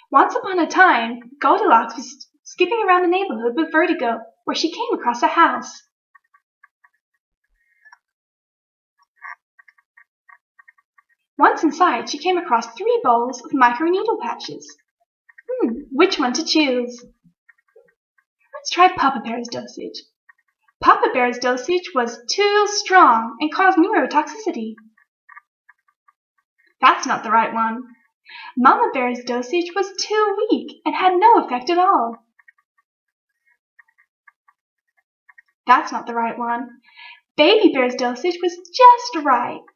Once upon a time, Goldilocks was skipping around the neighborhood with Vertigo, where she came across a house. Once inside, she came across 3 bowls of microneedle patches. Which one to choose? Let's try Papa Bear's dosage. Papa Bear's dosage was too strong and caused neurotoxicity. That's not the right one. Mama Bear's dosage was too weak and had no effect at all. That's not the right one. Baby Bear's dosage was just right